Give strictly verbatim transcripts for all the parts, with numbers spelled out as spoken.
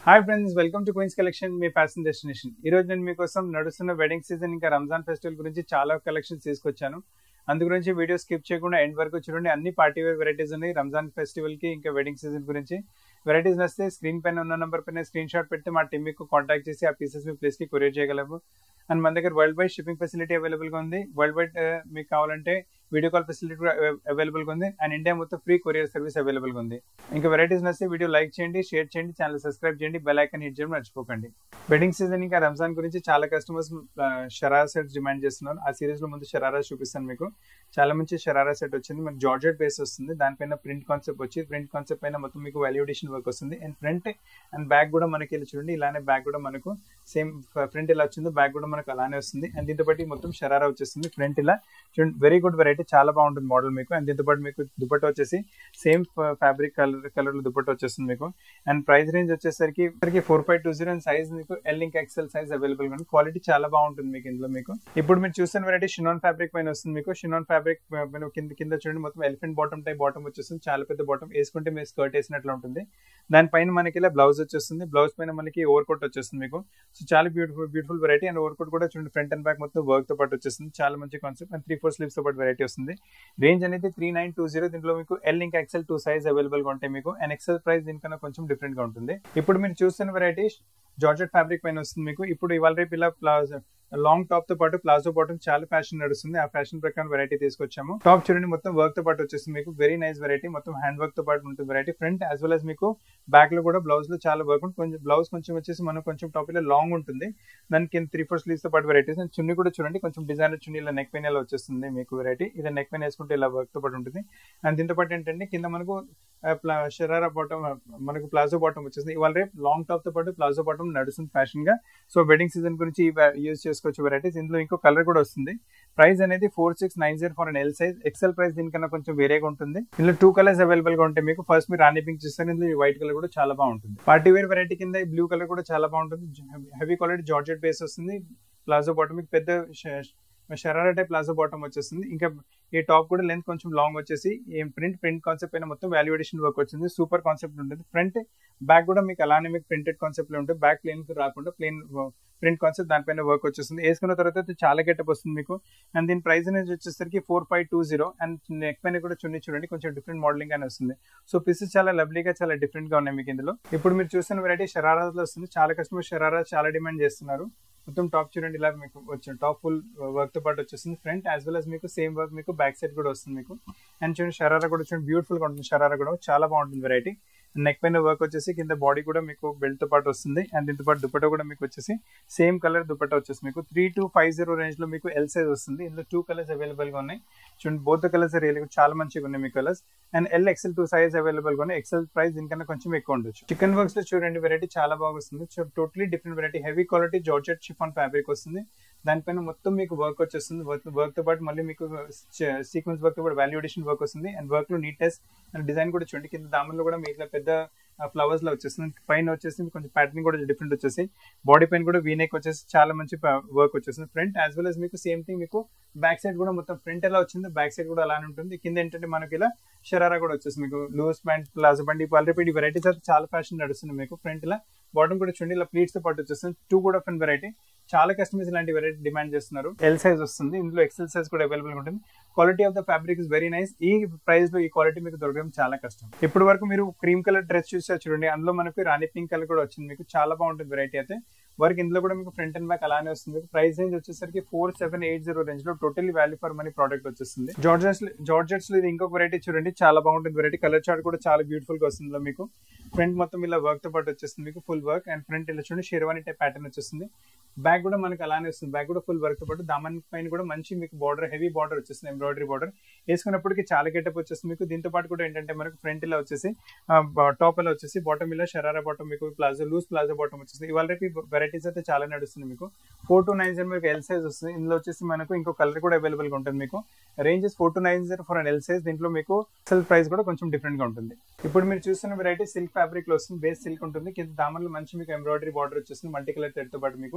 Hi friends, welcome to queens collection, మీ fashion destination. ఈ రోజు నేను మీకోసం నడుస్తున్న వెడ్డింగ్ సీజన్ ఇంకా రంజాన్ ఫెస్టివల్ గురించి చాలా కలెక్షన్స్ తీసుకొచ్చాను. అందు గురించి వీడియో స్కిప్ చేయకుండా ఎండ్ వరకు చూడండి. అన్ని పార్టీ వేర్ వెరైటీస్ ఉన్నాయి రంజాన్ ఫెస్టివల్ కి ఇంకా వెడ్డింగ్ సీజన్ గురించి. వెరైటీస్ నచ్చితే స్క్రీన్ పైన ఉన్న నెంబర్ పైన స్క్రీన్ షాట్ పెడితే మా టీమ్ మీకు కాంటాక్ట్ చేసి ఆ పీసెస్ మీ ప్లేస్ కి కొరియర్ చేయగలము. అండ్ మన దగ్గర world wide shipping facility available గా ఉంది. వరల్డ్ వైడ్ మీకు కావాలంటే వీడియో కాల్ ఫెసిలిటీ కూడా అవైలబుల్ గా ఉంది. అండ్ ఇండియా మొత్తం ఫ్రీ కొరియర్ సర్వీస్ అవైలబుల్ గా ఉంది. ఇంకా వెరైటీస్ నచ్చితే వీడియో లైక్ చేయండి, షేర్ చేయండి, ఛానల్ సబ్స్క్రైబ్ చేయండి, బెల్ ఐకాన్ హిట్ చేయడం మర్చిపోకండి. వెడ్డింగ్ సీజన్ ఇంకా రంజాన్ గురించి చాలా కస్టమర్స్ షరారా సెట్స్ డిమాండ్ చేస్తున్నారు. ఆ సిరీస్ లో ముందు షరారా చూపిస్తాను మీకు. చాలా మంచి షరారా సెట్ వచ్చింది. మనకి జార్జెట్ బేస్ వస్తుంది, దానిపైన ప్రింట్ కాన్సెప్ట్ వచ్చి ప్రింట్ కాన్సెప్ట్ పైన మొత్తం మీకు వాల్యూడేషన్ వర్క్ వస్తుంది. అండ్ ఫ్రంట్ అండ్ బ్యాక్ కూడా మనకి ఇలా చూడండి, ఇలానే బ్యాక్ కూడా మనకు సేమ్ ఫ్రంట్ ఇలా వచ్చింది, బ్యాక్ కూడా మనకు అలానే వస్తుంది. అండ్ దీంతో పాటు మొత్తం షరారా వచ్చేస్తుంది. ఫ్రంట్ ఇలా చూడండి, వెరీ గుడ్ వెరైటీ, చాలా బాగుంటుంది మోడల్ మీకు. అండ్ దీంతో పాటు మీకు దుపట్టా వచ్చేసి సేమ్ ఫ్యాబ్రిక్ కలర్ కలర్ లో దుపట్టా వచ్చేస్తుంది మీకు. అండ్ ప్రైస్ రేంజ్ వచ్చేసరికి four five two zero and size మీకు ఎల్ ఇంక్ ఎక్సెల్ సైజ్ అవైలబుల్ గా ఉంది. క్వాలిటీ చాలా బాగుంటుంది మీకు ఇందులో. మీకు ఇప్పుడు మీరు చూస్తున్న వెరైటీ షినాన్ ఫ్యాబ్రిక్ పైన వస్తుంది మీకు. షినాన్ ఫ్యాబ్రిక్ కింద కింద చూడండి, మొత్తం ఎలిఫెంట్ బాటమ్ టైప్ బాటమ్ వచ్చేస్తుంది. చాలా పెద్ద బాటమ్, వేసుకుంటే మీరు స్కర్ట్ వేసినట్లు ఉంటుంది. దానిపైన మనకి ఇలా బ్లౌజ్ వచ్చేస్తుంది. బ్లౌజ్ పైన మనకి ఓవర్ కోట్ వచ్చేస్తుంది మీకు. సో చాలా beautiful beautiful variety. And over coat కూడా చూడండి, ఫ్రంట్ అండ్ బ్యాక్ మొత్తం వర్క్ తో పాటు వచ్చేస్తుంది. చాలా మంచి concept. And three four sleeves తో పాటు వెరైటీ వస్తుంది. రేంజ్ అనేది త్రీ నైన్ టూ జీరో. దీంట్లో మీకు ఎల్ ఇంక్ ఎక్సెల్ టూ సైజ్ అవైలబుల్ గా ఉంటాయి మీకు. అండ్ ఎక్సెల్ ప్రైస్ దీనికన్నా కొంచెం డిఫరెంట్ గా ఉంటుంది. ఇప్పుడు మీరు చూస్తున్న వెరైటీ జార్జెట్ ఫ్యాబ్రిక్ పైన వస్తుంది మీకు. ఇప్పుడు ఇవాళ రేపు ఇలా ప్లాజో లాంగ్ టాప్ తో పాటు ప్లాజో బాటమ్ చాలా ఫ్యాషన్ నడుస్తుంది. ఆ ఫ్యాషన్ ప్రకారం వెరైటీ తీసుకొచ్చాము. టాప్ చూడండి, మొత్తం వర్క్ తో పాటు వచ్చేస్తుంది మీకు. వెరీ నైస్ వెరైటీ, మొత్తం హ్యాండ్ వర్క్ తో పాటు ఉంటుంది variety. Front as well as మీకు బ్యాక్ లో కూడా బ్లౌజ్ లో చాలా వర్క్ ఉంటుంది. కొంచెం బ్లౌజ్ కొంచెం వచ్చేసి మనకు కొంచెం టాప్ లో లాంగ్ ఉంటుంది. దానికి త్రీ ఫోర్ స్లీవ్స్ తో పాటు వెరైటీస్. అండ్ చున్నీ కూడా చూడండి, కొంచెం డిజైన్ చున్నీ ఇలా నెక్ పైన ఇలా వచ్చేస్తుంది మీకు వెరైటీ. ఇది నెక్ పైన వేసుకుంటే ఇలా వర్క్ తో పాటు ఉంటుంది. అండ్ దీంతో పాటు ఏంటంటే కింద మనకు షరారా బాటమ్, మనకు ప్లాజో బాటమ్ వచ్చేస్తుంది. ఇవాళ రేపు లాంగ్ టాప్ తో పాటు ప్లాజో బాటమ్ నడుస్తుంది ఫ్యాషన్ గా. సో వెడ్డింగ్ సీజన్ గురించి యూజ్ చేసుకోవచ్చు వెరైటీస్. ఇందులో ఇంకో కలర్ కూడా వస్తుంది. ప్రైస్ అనేది four six nine zero for L size. XL price దీనికన్నా కొంచెం వేరేగా ఉంటుంది. ఇందులో టూ కలర్స్ అవైలబుల్ గా ఉంటాయి మీకు. ఫస్ట్ మీరు రాణి పింక్ చూస్తారు, ఇందులో వైట్ కలర్ కూడా చాలా బాగుంటుంది. పార్టీ వేర్ వెరైటీ కింద బ్లూ కలర్ కూడా చాలా బాగుంటుంది. హెవీ క్వాలిటీ జార్జెట్ బేస్ వస్తుంది. ప్లాజో బాటమ్ మీకు పెద్ద షరారా టైప్ ప్లాజో బాటమ్ వచ్చేస్తుంది. ఇంకా ఈ టాప్ కూడా లెంత్ కొంచెం లాంగ్ వచ్చేసి ప్రింట్ ప్రింట్ కాన్సెప్ట్ పైన మొత్తం వాల్యుయేషన్ వర్క్ వచ్చింది. సూపర్ కాన్సెప్ట్ ఉంటుంది. ఫ్రంట్ బ్యాక్ కూడా మీకు అలానే మీకు ప్రింటెడ్ కాన్సెప్ట్ లో ఉంటుంది. బ్యాక్ ప్లేన్ రాకుండా ప్లేన్ ప్రింట్ కాన్సెప్ట్ దానిపైన వర్క్ వచ్చేస్తుంది. వేసుకున్న తర్వాత చాలా గెటప్ వస్తుంది మీకు. అండ్ దీని ప్రైస్ అనేది వచ్చేసరికి four five two zero. And neck పైన కూడా చున్నీ చూడండి, కొంచెం డిఫరెంట్ మోడలింగ్ అని వస్తుంది. సో పీసెస్ చాలా లవ్లీగా చాలా డిఫరెంట్ గా ఉన్నాయి మీకు ఇందులో. ఇప్పుడు మీరు చూస్తున్న వెరైటీ షరారాలో వస్తుంది. చాలా కస్టమర్ షరారా చాలా డిమాండ్ చేస్తున్నారు. మొత్తం టాప్ చూడండి, ఇలా మీకు వచ్చిన టాప్ ఫుల్ వర్క్ తో పాటు వచ్చేస్తుంది. ఫ్రంట్ యాజ్ వెల్ as మీకు సేమ్ వర్క్ మీకు బ్యాక్ సైడ్ కూడా వస్తుంది మీకు. అండ్ చూడండి షరారా కూడా చూడండి, బ్యూటిఫుల్ గా ఉంటుంది. షరారా కూడా చాలా బాగుంటుంది వెరైటీ. నెక్ పైన వర్క్ వచ్చేసి కింద బాడీ కూడా మీకు బెల్ట్ తో పాటు వస్తుంది. అండ్ దీంతో పాటు దుపట్టా కూడా మీకు వచ్చేసి సేమ్ కలర్ దుపట్టా వచ్చేసి మీకు three two five zero range లో మీకు ఎల్ సైజ్ వస్తుంది. ఇందులో టూ కలర్స్ అవైలబుల్ గా ఉన్నాయి. చూడండి, బోత్ కలర్స్ రియల్ చాలా మంచిగా ఉన్నాయి మీ colours. And L XL two size available గా ఉన్నాయి. ఎక్సెల్ ప్రైస్ దీనికన్నా కొంచెం ఎక్కువ ఉండొచ్చు. చికెన్ వర్క్స్ లో చూడండి వెరైటీ చాలా బాగా వస్తుంది. Totally different variety. Heavy quality georgette chiffon fabric వస్తుంది. దానిపైన మొత్తం మీకు వర్క్ వచ్చేస్తుంది. వర్క్ వర్క్ తో పాటు మళ్ళీ మీకు సీక్వెన్స్ వర్క్ తో పాటు వాల్యుయేషన్ వర్క్ వస్తుంది. అండ్ వర్క్ లో నీట్నెస్ అండ్ డిజైన్ కూడా చూడండి. కింద దామన్లో కూడా మీకు పెద్ద ఫ్లవర్స్ లో వచ్చేస్తుంది. పైన వచ్చేసి కొంచెం ప్యాటర్న్ కూడా డిఫరెంట్ వచ్చేసి బాడీ పైన కూడా వీనెక్ వచ్చేసి చాలా మంచి వర్క్ వచ్చేస్తుంది. ఫ్రంట్ యాజ్ వెల్ as మీకు సేమ్ థింగ్ మీకు బ్యాక్ సైడ్ కూడా మొత్తం ఫ్రంట్ ఎలా వచ్చింది, బ్యాక్ సైడ్ కూడా అలానే ఉంటుంది. కింద ఏంటంటే మనకి ఇలా షరారా కూడా వచ్చేస్తుంది మీకు. లూజ్ ప్యాంట్, ప్లాజో ప్యాంట్, ఈ వెరైటీస్ అయితే చాలా ఫ్యాషన్ నడుస్తుంది మీకు. ఫ్రంట్ ఇలా బాటమ్ కూడా చూడండి, ఇలా ప్లీట్స్ తో పాటు వచ్చేస్తుంది. టూ కూడా ఫన్ వెరైటీ. చాలా కస్టమర్స్ ఇలాంటి వెరైటీ డిమాండ్ చేస్తున్నారు. ఎల్ సైజ్ వస్తుంది. ఇందులో ఎక్సెల్ సైజ్ కూడా అవైలబుల్ ఉంటుంది. Quality of the fabric is very nice. ఈ ప్రైస్ లో ఈ క్వాలిటీ మీకు దొరకడం చాలా కష్టం. ఇప్పటి వరకు మీరు క్రీమ్ కలర్ డ్రెస్ చూసా చూడండి, అందులో మనకు రాణి పింక్ కలర్ కూడా వచ్చింది మీకు. చాలా బాగుంటుంది వెరైటీ అయితే. వర్క్ ఇందులో కూడా మీకు ఫ్రంట్ అండ్ బ్యాక్ అలానే వస్తుంది. ప్రైస్ రేంజ్ వచ్చేసరికి four seven eight zero range లో totally value for money product వచ్చేస్తుంది. జార్జెట్స్ జార్జెట్స్ లో ఇది ఇంకొక వెరైటీ చూడండి, చాలా బాగుంటుంది వెరైటీ. కలర్ చార్ట్ కూడా చాలా బ్యూటిఫుల్ గా వస్తుంది మీకు. ఫ్రంట్ మొత్తం ఇలా వర్క్ తో పాటు వచ్చేస్తుంది మీకు ఫుల్ వర్క్. అండ్ ఫ్రంట్ ఇలా చూడండి షేర్వానీ టైప్ ప్యాటర్న్ వచ్చేస్తుంది. బ్యాక్ కూడా మనకి అలానే వస్తుంది. బ్యాక్ కూడా ఫుల్ వర్క్ తో పాటు దామన్ పైన కూడా మంచి మీకు బార్డర్, హెవీ బార్డర్ వచ్చేస్తుంది, ఎంబ్రాయిడరీ బార్డర్. వేసుకున్నప్పటికీ చాలా గెటప్ వచ్చేస్తుంది మీకు. దీంతో పాటు కూడా ఏంటంటే మనకు ఫ్రంట్ ఇలా వచ్చేసి టాప్ ఇలా వచ్చేసి బాటమ్ ఇలా షరారా బాటమ్ మీకు ప్లాజో లూజ్ ప్లాజో బాటమ్ వచ్చేస్తుంది. ఇవాళ రేపు వెరైటీస్ అయితే చాలా నడుస్తుంది మీకు. ఫోర్ టూ నైన్ జీరో మీకు ఎల్ సైజ్ వస్తుంది. ఇందులో వచ్చేసి మనకు ఇంకో కలర్ కూడా అవైలబుల్ గా ఉంటుంది మీకు. Ranges four two nine zero for L size. దీంట్లో మీకు ఎక్సెల్ ప్రైస్ కూడా కొంచెం డిఫరెంట్ గా ఉంటుంది. ఇప్పుడు మీరు చూస్తున్న వెరైటీ సిల్క్ ఫ్యాబ్రిక్ లో వస్తుంది. బేస్ సిల్క్ ఉంటుంది. కింద దామన్లో మంచి మీకు ఎంబ్రాయిడరీ బార్డర్ వచ్చేస్తుంది, మల్టీ కలర్ థ్రెడ్ తో పాటు మీకు.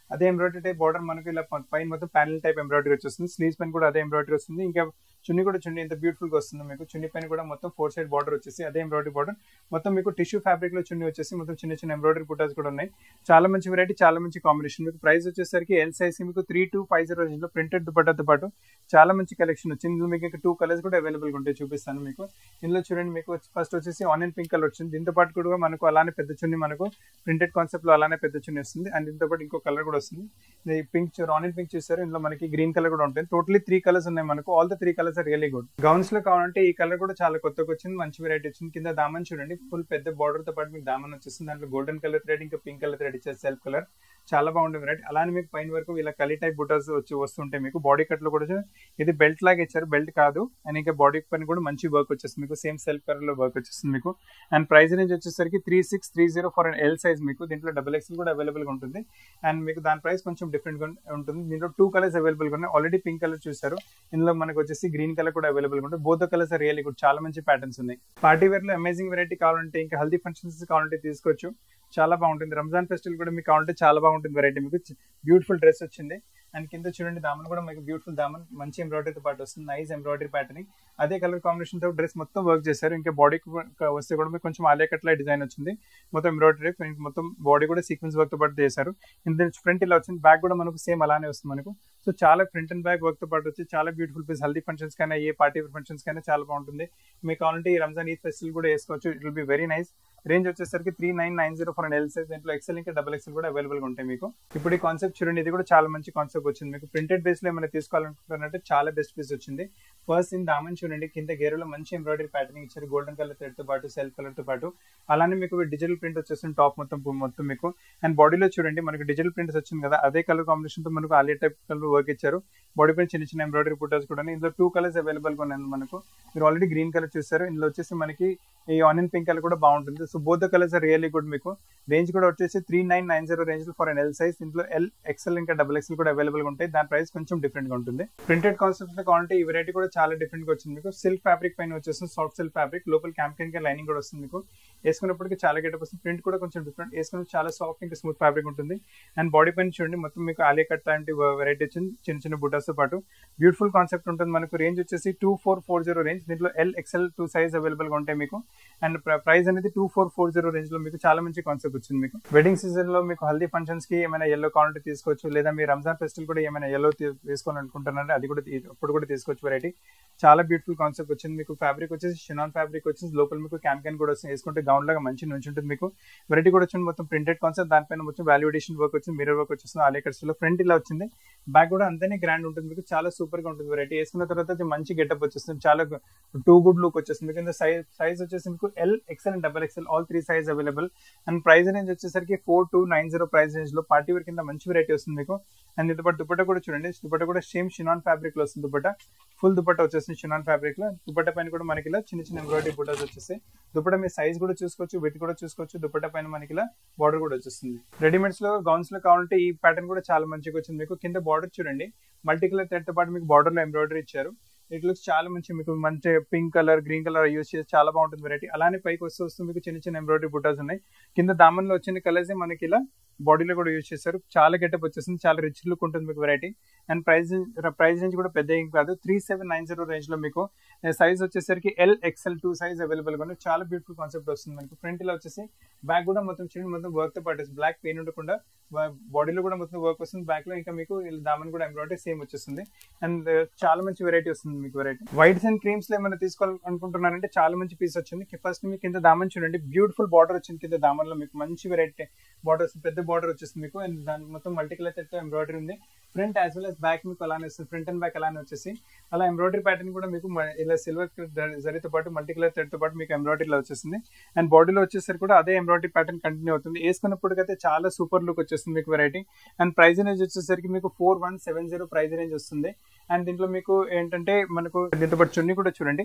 అదే ఎంబ్రాయిడరీ టైప్ బార్డర్ మనకు ఇలా పైన మొత్తం ప్యానల్ టైప్ ఎంబ్రాయిడరీ వచ్చేస్తుంది. స్లీవ్స్ పైన కూడా అదే ఎంబ్రాయిడరీ వస్తుంది. ఇంకా చున్నీ కూడా చున్నీ ఎంత బ్యూటిఫుల్ గా వస్తుంది మీకు. చున్నీ పైన కూడా మొత్తం ఫోర్ సైడ్ బార్డర్ వచ్చేసి అదే ఎంబ్రాయిడరీ బార్డర్ మొత్తం మీకు టిష్యూ ఫ్యాబ్రిక్ లో చున్నీ వచ్చేసి మొత్తం చిన్న చిన్న ఎంబ్రాయిడరీ బుటాస్ కూడా ఉన్నాయి. చాలా మంచి వెరైటీ, చాలా మంచి కాంబినేషన్. మీకు ప్రైస్ వచ్చేసరికి ఎల్ సైజ్ మీకు three two five zero range లో ప్రింటెడ్ దుపట్టాతో పాటు చాలా మంచి కలెక్షన్ వచ్చింది. ఇందులో మీకు టూ కలర్స్ కూడా అవైలబుల్ గా ఉంటాయి, చూపిస్తాను మీకు. ఇందులో చూడండి మీకు ఫస్ట్ వచ్చేసి ఆనియన్ పింక్ కలర్ వచ్చింది. దీంతో పాటు కూడా మనకు అలానే పెద్ద చున్నీ మనకు ప్రింటెడ్ కాన్సెప్ట్ లో అలానే పెద్ద చున్నీ వస్తుంది. అండ్ దీంతో పాటు ఇంకో కలర్ కూడా వస్తుంది. పింక్ ఆనియన్ పింక్ చూసారు, ఇందులో మనకి గ్రీన్ కలర్ కూడా ఉంటుంది. టోటలీ త్రీ కలర్స్ ఉన్నాయి మనకు. All the three colours are really good. Gowns లో కావాలంటే ఈ కలర్ కూడా చాలా కొత్తగా వచ్చింది, మంచి వెరైటీ వచ్చింది. కింద దామన్ చూడండి, ఫుల్ పెద్ద బార్డర్ తో పాటు మీకు దామన్ వచ్చేస్తుంది. దాంట్లో గోల్డెన్ కలర్ థ్రెడ్ ఇంకా పింక్ కలర్ థ్రెడ్ ఇచ్చారు, సెల్ఫ్ కలర్. చాలా బాగుంటుంది వెరైటీ. అలానే మీకు పైన వరకు ఇలా కలీ టైప్ బుటాస్ వచ్చి వస్తుంటాయి మీకు. బాడీ కట్ లో కూడా ఇది బెల్ట్ లాగా ఇచ్చారు, బెల్ట్ కాదు. అండ్ ఇంకా బాడీ పైన కూడా మంచి వర్క్ వచ్చేస్తుంది మీకు, సేమ్ సెల్ఫ్ కలర్ లో వర్క్ వచ్చేస్తుంది మీకు. అండ్ ప్రైస్ రేంజ్ వచ్చేసరికి three six three zero for L size మీకు. దీంట్లో డబుల్ ఎక్స్ఎల్ కూడా అవైలబుల్ గా ఉంటుంది. అండ్ మీకు దాని ప్రైస్ కొంచెం డిఫరెంట్ గా ఉంటుంది. దీంట్లో టూ కలర్స్ అవైలబుల్ గా ఉన్నాయి. ఆల్రెడీ పింక్ కలర్ చూసారు, ఇందులో మనకు వచ్చేసి గ్రీన్ కలర్ కూడా అవైలబుల్ గా ఉంటుంది. బోత్ కలర్స్ రియల్లీ గుడ్, చాలా మంచి ప్యాటర్న్స్ ఉన్నాయి. పార్టీ వేర్ లో అమేజింగ్ వెరైటీ కావాలంటే, ఇంకా హల్దీ ఫంక్షన్స్ కావాలంటే తీసుకోవచ్చు, చాలా బాగుంటుంది. రంజాన్ ఫెస్టివల్ కూడా మీకు కావాలంటే చాలా బాగుంటుంది వెరైటీ. మీకు బ్యూటిఫుల్ డ్రెస్ వచ్చింది. అండ్ కింద చూడండి దామన్ కూడా మీకు బ్యూటిఫుల్ దామన్, మంచి ఎంబ్రాయిడరీతో పాటు వస్తుంది. నైస్ ఎంబ్రాయిడరీ ప్యాటర్న్, అదే కలర్ కాంబినేషన్ తో డ్రెస్ మొత్తం వర్క్ చేశారు. ఇంకా బాడీకి వస్తే కూడా మీకు కొంచెం ఆలియా కట్ లా డిజైన్ వచ్చింది. మొత్తం ఎంబ్రాయిడరీ, మొత్తం బాడీ కూడా సీక్వెన్స్ వర్క్ తో పాటు చేశారు. ఇందులో ఫ్రంట్ ఇలా వచ్చింది, బ్యాక్ కూడా మనకు సేమ్ అలానే వస్తుంది మనకు. సో చాలా ఫ్రంట్ అండ్ బ్యాక్ వర్క్ తో పాటు వచ్చి చాలా బ్యూటిఫుల్ పీస్. హల్దీ ఫంక్షన్స్ కైనా ఏ పార్టీ ఫంక్షన్స్ కైనా చాలా బాగుంటుంది. మీకు కావాలంటే ఈ రంజాన్ ఈద్ ఫెస్టివల్ కూడా వేసుకోవచ్చు. It will be very nice. Range వచ్చేసరికి three nine nine zero for L size. దీంట్లో ఎక్సెల్ ఇంకా డబల్ ఎక్సెల్ కూడా అవైలబుల్ గా ఉంటాయి మీకు. ఇప్పుడు ఈ కాన్సెప్ట్ చూడండి, ఇది కూడా చాలా మంచి కాన్సెప్ట్ వచ్చింది మీకు. ప్రింటెడ్ బేస్ లో ఏమైనా తీసుకోవాలనుకుంటున్నారంటే చాలా బెస్ట్ పీస్ వచ్చింది. ఫస్ట్ ఇన్ దామన్ చూడండి, కింద గేరులో మంచి ఎంబ్రాయిడరీ ప్యాటర్నింగ్ ఇచ్చారు, గోల్డెన్ కలర్ థ్రెడ్ తో పాటు సెల్ఫ్ కలర్ తో పాటు. అలానే మీకు డిజిటల్ ప్రింట్ వచ్చేస్తుంది టాప్ మొత్తం మొత్తం మీకు. అండ్ బాడీలో చూడండి మనకి డిజిటల్ ప్రింట్స్ వచ్చింది కదా, అదే కలర్ కాంబినేషన్ తో మనకు ఆలియా టైప్ కలర్ వర్క్ ఇచ్చారు. బాడీ పైన చిన్న చిన్న ఎంబ్రాయిడరీ బుటాస్ కూడా. ఇందులో టూ కలర్స్ అవైలబుల్ గా ఉన్నాయి మనకు. మీరు ఆల్రెడీ గ్రీన్ కలర్ చూసారు, ఇందులో వచ్చేసి మనకి ఈ ఆనియన్ పింక్ కలర్ కూడా బాగుంటుంది. So both the colours are really good మీకు. రేంజ్ కూడా వచ్చేసి three nine nine zero range for an L size. ఇంట్లో ఎల్ ఎక్సెల్ ఇంకా డబుల్ ఎక్సెల్ కూడా అవైలబుల్ గా ఉంటాయి. దాని ప్రైస్ కొంచెం డిఫరెంట్ గా ఉంటుంది. ప్రింటెడ్ కాన్సెప్ట్ లో కావాలంటే ఈ వెరైటీ కూడా చాలా డిఫరెంట్ గా వచ్చింది మీకు. సిల్క్ ఫ్యాబ్రిక్ పైన వచ్చేస్తుంది, సాఫ్ట్ సిల్క్ ఫ్యాబ్రిక్, లోపల క్యాంపియన్ గా లైనింగ్ కూడా వస్తుంది మీకు. వేసుకున్నప్పటికీ చాలా గెటప్ వస్తుంది. ప్రింట్ కూడా కొంచెం డిఫరెంట్, వేసుకున్న చాలా సాఫ్ట్ ఇంకా స్మూత్ ఫ్యాబ్రిక్ ఉంటుంది. అండ్ బాడీ పైన చూడండి మొత్తం మీకు ఆలియా కట్ లాంటి వెరైటీ వచ్చింది, చిన్న చిన్న బుటాస్ తో పాటు. బ్యూటిఫుల్ కాన్సెప్ట్ ఉంటుంది మనకు. రేంజ్ వచ్చేసి two four four zero range. దీంట్లో L XL two size available గా ఉంటాయి మీకు. అండ్ ప్రైస్ అనేది two four four zero range లో మీకు చాలా మంచి కాన్సెప్ట్ వచ్చింది మీకు. వెడ్డింగ్ సీజన్ లో మీకు హల్దీ ఫంక్షన్స్ కి ఏమైనా ఎల్లో కావాలంటే తీసుకోవచ్చు, లేదా మీ రంజాన్ ఫెస్టివల్ కూడా ఏమైనా ఎల్లో తీసుకోవాలనుకుంటున్నారంటే అది కూడా అప్పుడు కూడా తీసుకోవచ్చు వెరైటీ. చాలా బ్యూటిఫుల్ కాన్సెప్ట్ వచ్చింది మీకు. ఫ్యాబ్రిక్ వచ్చేసి షినాన్ ఫ్యాబ్రిక్ వచ్చింది, లోపల మీకు క్యాన్ కూడా వస్తుంది. వేసుకుంటే గౌన్ లాగా మంచి నుంచి ఉంటుంది మీకు. వెరైటీ కూడా వచ్చింది మొత్తం ప్రింటెడ్ కాన్సెప్ట్, దానిపైన మొత్తం వాల్యుడేషన్ వర్క్ వచ్చింది, మిర్రర్ వర్క్ వచ్చేస్తుంది ఆలియా కట్స్ లో. ఫ్రంట్ ఇలా వచ్చింది, బ్యాక్ కూడా అంతనే గ్రాండ్ ఉంటుంది మీకు. చాలా సూపర్ గా ఉంటుంది వెరైటీ. వేసుకున్న తర్వాత మంచి గెటప్ వచ్చేస్తుంది, చాలా టూ గుడ్ లుక్ వచ్చేస్తుంది మీకు. సైజ్ సైజ్ వచ్చేసి మీకు L XL and double XL all three size available. And price range వచ్చేసరికి four two nine zero price range లో పార్టీ వేర్ కింద మంచి వెరైటీ వస్తుంది మీకు. అండ్ దీంతో పాటు దుపట్టా కూడా చూడండి, దుపట్టా కూడా సేమ్ షినాన్ ఫ్యాబ్రిక్ లో వస్తుంది. దుపట్టా ఫుల్ దుపట్టా వచ్చేసింది షినాన్ ఫ్యాబ్రిక్ లో. దుపట్టా పైన కూడా మనకి ఇలా చిన్న చిన్న ఎంబ్రాయిడరీ బుటాస్ వచ్చేసి. దుపట్టా మీ సైజ్ కూడా చూసుకోవచ్చు, విత్ కూడా చూసుకోవచ్చు. దుపట్టా పైన మనకి ఇలా బార్డర్ కూడా వచ్చేస్తుంది. రెడీమేడ్స్ లో గౌన్స్ లో కావాలంటే ఈ ప్యాటర్న్ కూడా చాలా మంచిగా వచ్చింది మీకు. కింద బార్డర్ చూడండి, మల్టీ కలర్ థ్రెడ్ తో పాటు మీకు బార్డర్ లో ఎంబ్రాయిడరీ ఇచ్చారు. ఇట్ లుక్స్ చాలా మంచి మీకు. మంచి pink colour green colour use చేసి చాలా బాగుంటుంది వెరైటీ. అలానే పైకి వస్తూ వస్తూ మీకు చిన్న చిన్న ఎంబ్రాయిడరీ బుటాస్ ఉన్నాయి. కింద దామన్ లో వచ్చిన కలర్స్ మనకి ఇలా బాడీలో కూడా యూజ్ చేశారు. చాలా గెటప్ వచ్చేస్తుంది, చాలా రిచ్ లుక్ ఉంటుంది మీకు variety. And price price range కూడా పెద్ద ఏం కాదు, three seven nine zero range లో మీకు. సైజ్ వచ్చేసరికి L XL two size available గా ఉంది. చాలా బ్యూటిఫుల్ కాన్సెప్ట్ వస్తుంది మనకి. ఫ్రంట్ ఇలా వచ్చేసి బ్యాక్ కూడా మొత్తం చూడండి, మొత్తం వర్క్ తో పాటు బ్లాక్ పెయిన్ ఉండకుండా బాడీలో కూడా మొత్తం వర్క్ వస్తుంది. బ్యాక్ లో ఇంకా మీకు దామన్ కూడా ఎంబ్రాయిడరీ సేమ్ వచ్చేస్తుంది. అండ్ చాలా మంచి వెరైటీ వస్తుంది మీకు వెరైటీ. వైట్స్ అండ్ క్రీమ్స్ లో ఏమైనా తీసుకోవాలనుకుంటున్నారంటే చాలా మంచి పీస్ వచ్చింది. ఫస్ట్ మీకు కింద దామన్ చూడండి, బ్యూటిఫుల్ బార్డర్ వచ్చింది కింద దామన్ లో మీకు. మంచి వెరైటీ బార్డర్, పెద్ద బార్డర్ వచ్చేస్తుంది మీకు. అండ్ దాని మొత్తం మల్టీ కలర్ తో ఎంబ్రాయిడరీ ఉంది. Front as well as back మీకు అలానే వస్తుంది, ఫ్రంట్ అండ్ బ్యాక్ అలానే వచ్చేసి. అలా ఎంబ్రాయిడరీ ప్యాటర్న్ కూడా మీకు ఇలా సిల్వర్ జరీతో పాటు మల్టీ కలర్ థ్రెడ్ తో పాటు మీకు ఎంబ్రాయిడరీలో వచ్చేసింది. అండ్ బాడీలో వచ్చేసరికి కూడా అదే ఎంబ్రాయిడరీ ప్యాటర్న్ కంటిన్యూ అవుతుంది. వేసుకున్నప్పటికైతే చాలా సూపర్ లుక్ వచ్చేస్తుంది మీకు వెరైటీ. అండ్ ప్రైస్ రేంజ్ వచ్చేసరికి మీకు four one seven zero price range వస్తుంది. అండ్ దీంట్లో మీకు ఏంటంటే మనకు దీంతో పాటు చున్నీ కూడా చూడండి,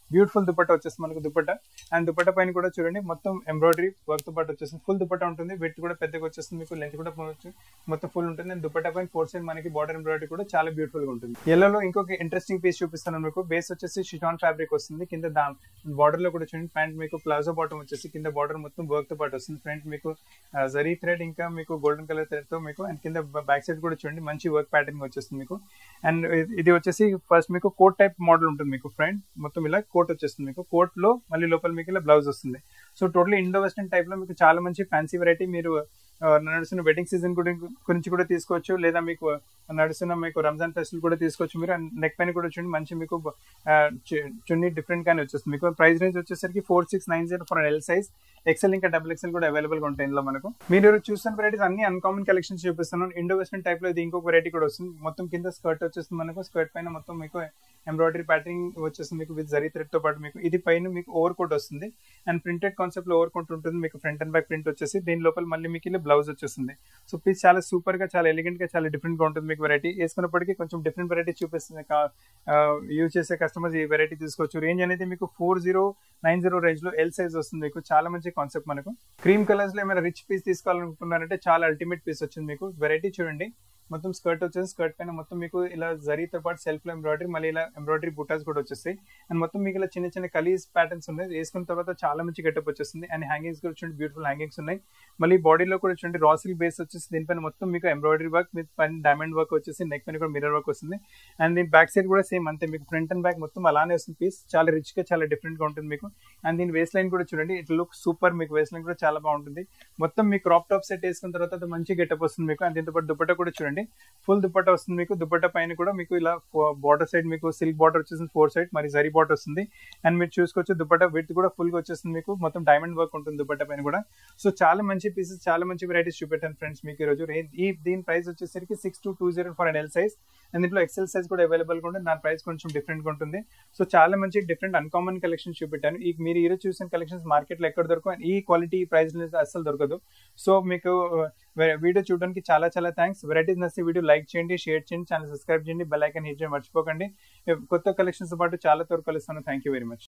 బ్యూటిఫుల్ దుపట్టా వచ్చేస్తుంది మనకు దుపట్టా. అండ్ దుపట్టా పైన కూడా చూడండి మొత్తం ఎంబ్రాయిడరీ వర్క్ తో పాటు వచ్చేస్తుంది. ఫుల్ దుపట్టా ఉంటుంది, విత్ కూడా పెద్దగా వచ్చేస్తుంది మీకు, లెంత్ కూడా మొత్తం ఫుల్ ఉంటుంది. అండ్ దుపట్టా పైన ఫోర్ సైడ్ మనకి బార్డర్ ఎంబ్రాయిడరీ కూడా చాలా బ్యూటిఫుల్ గా ఉంటుంది. ఎల్లోలో ఇంకొక ఇంట్రెస్టింగ్ పీస్ చూపిస్తాను మీకు. బేస్ వచ్చేసి షిఫాన్ ఫ్యాబ్రిక్ వస్తుంది, కింద బార్డర్ లో కూడా చూడండి ప్యాంట్ మీకు ప్లాజో బాటమ్ వచ్చేసి కింద బార్డర్ మొత్తం వర్క్ తో పాటు వస్తుంది. ఫ్రంట్ మీకు జరీ థ్రెడ్ ఇంకా మీకు గోల్డెన్ కలర్ థ్రెడ్ తో మీకు, అండ్ కింద బ్యాక్ సైడ్ కూడా చూడండి మంచి వర్క్ ప్యాటర్న్ వచ్చేస్తుంది మీకు. అండ్ ఇది వచ్చేసి ఫస్ట్ మీకు కోట్ టైప్ మోడల్ ఉంటుంది మీకు. ఫ్రంట్ మొత్తం ఇలా కోట్ వచ్చేస్తుంది మీకు, కోట్ లో మళ్ళీ లోపల మీకు ఇలా బ్లౌజ్ వస్తుంది. So total Indo western type లో మీకు చాలా మంచి ఫ్యాన్సీ వెరైటీ మీరు నడుస్తున్న వెడ్డింగ్ సీజన్ గురించి కూడా తీసుకోవచ్చు, లేదా మీకు నడుస్తున్న మీకు రంజాన్ ఫెస్టివల్ కూడా తీసుకోవచ్చు మీరు. అండ్ నెక్ పైన కూడా చూడండి మంచి మీకు చున్నీ డిఫరెంట్ గానే వచ్చేస్తుంది మీకు. ప్రైస్ రేంజ్ వచ్చేసరికి four six nine zero for L size, XL ఇంకా డబుల్ ఎక్సెల్ కూడా అవైలబుల్ గా ఉంటాయి ఇందులో మనకు. మీరు చూస్తున్న వెరైటీస్ అన్ని అన్కామన్ కలెక్షన్స్ చూపిస్తున్నాను. ఇండో వెస్టర్న్ టైప్ లో ఇది ఇంకొక వెరైటీ కూడా వస్తుంది. మొత్తం కింద స్కర్ట్ వచ్చేస్తుంది మనకు, స్కర్ట్ పైన మొత్తం మీకు ఎంబ్రాయిడరీ ప్యాటర్నింగ్ వచ్చేస్తుంది మీకు విత్ జరీ థ్రెడ్ తో పాటు మీకు. ఇది పైన మీకు ఓవర్ కోట్ వస్తుంది, అండ్ ప్రింటెడ్ కాన్సెప్ట్ లో ఓవర్ కోట్ ఉంటుంది మీకు. ఫ్రంట్ అండ్ బ్యాక్ ప్రింట్ వచ్చేసి దీని లోపల మళ్ళీ మీకు ఇలా బ్లౌజ్ వచ్చేస్తుంది. సో పీస్ చాలా సూపర్ గా, చాలా ఎలిగెంట్ గా, చాలా డిఫరెంట్ గా ఉంటుంది మీకు. వెరైటీ వేసుకున్నప్పటికీ కొంచెం డిఫరెంట్ వెరైటీ చూపిస్తుంది. యూజ్ చేసే కస్టమర్స్ ఈ వెరైటీ తీసుకోవచ్చు. రేంజ్ అనేది మీకు four zero nine zero range లో ఎల్ సైజ్ వస్తుంది మీకు. చాలా మంచి కాన్సెప్ట్ మనకు. క్రీమ్ కలర్స్ లో ఏమైనా రిచ్ పీస్ తీసుకోవాలనుకుంటున్నారంటే చాలా అల్టిమేట్ పీస్ వచ్చింది మీకు. వెరైటీ చూడండి మొత్తం స్కర్ట్ వచ్చేసి, స్కర్ట్ పైన మొత్తం మీకు ఇలా జరీతో పాటు సెల్ఫ్ లో ఎంబ్రాయిడరీ, మళ్ళీ ఇలా ఎంబ్రాయిడరీ బుటాస్ కూడా వచ్చేస్తాయి. అండ్ మొత్తం మీకు ఇలా చిన్న చిన్న కలీస్ ప్యాటర్న్స్ ఉన్నాయి. వేసుకున్న తర్వాత చాలా మంచి గెటప్ వచ్చేస్తుంది. అండ్ హ్యాంగింగ్స్ కూడా చూడండి బ్యూటిఫుల్ హ్యాంగింగ్స్ ఉన్నాయి. మళ్ళీ బాడీలో కూడా చూడండి రా సిల్క్ బేస్ వచ్చేసి దీనిపైన మొత్తం మీకు ఎంబ్రాయిడరీ వర్క్ విత్ పైన డైమండ్ వర్క్ వచ్చేసి, నెక్ పైన కూడా మిర్రర్ వర్క్ వస్తుంది. అండ్ దీని బ్యాక్ సైడ్ కూడా సేమ్ అంతే మీకు, ఫ్రంట్ అండ్ బ్యాక్ మొత్తం అలానే వస్తుంది పీస్. చాలా రిచ్ గా, చాలా డిఫరెంట్ గా ఉంటుంది మీకు. అండ్ దీని వేస్ట్ లైన్ కూడా చూడండి, ఇట్ లుక్ సూపర్ మీకు. వేస్ట్ లైన్ కూడా చాలా బాగుంటుంది. మొత్తం మీకు క్రాప్ టాప్ సెట్ వేసుకున్న తర్వాత మంచి గెటప్ వస్తుంది మీకు. అండ్ దీంతో పాటు దుపట్టా కూడా చూడండి ఫుల్ దుపట్టా వస్తుంది మీకు. దుపట్టా పైన కూడా మీకు ఇలా బార్డర్ సైడ్ మీకు సిల్క్ బార్డర్ వచ్చేసింది ఫోర్ సైడ్, మరి జరీ బార్డర్ వస్తుంది. అండ్ మీరు చూసుకోవచ్చు దుపట్టా విత్ కూడా ఫుల్ గా వచ్చేస్తుంది మీకు. మొత్తం డైమండ్ వర్క్ ఉంటుంది దుపట్టా పైన కూడా. సో చాలా మంచి పీసెస్, చాలా మంచి వెరైటీస్ చూపెట్టాను ఫ్రెండ్స్ మీకు ఈ రోజు. ఈ దీని ప్రైస్ వచ్చేసరికి six two two zero for L size, and దీంట్లో ఎక్సెల్ సైజ్ కూడా అవైలబుల్ గా ఉంటుంది. దాని ప్రైస్ కొంచెం డిఫరెంట్ గా ఉంటుంది. సో చాలా మంచి డిఫరెంట్ అన్కామన్ కలెక్షన్స్ చూపెట్టాను. ఈ మీరు ఈ రోజు చూసిన కలెక్షన్స్ మార్కెట్ లో ఎక్కడ దొరకవు, ఈ క్వాలిటీ ప్రైస్ అస్సలు దొరకదు. సో మీకు వీడియో చూడడానికి చాలా చాలా థ్యాంక్స్. వెరైటీస్ నచ్చి వీడియో లైక్ చేయండి, షేర్ చేయండి, ఛానల్ సబ్స్క్రైబ్ చేయండి, బెల్ ఐకాన్ హిట్ చేయడం మర్చిపోకండి. కొత్త కలెక్షన్స్ తో పాటు చాలా త్వరగా కలుస్తాను. Thank you very much.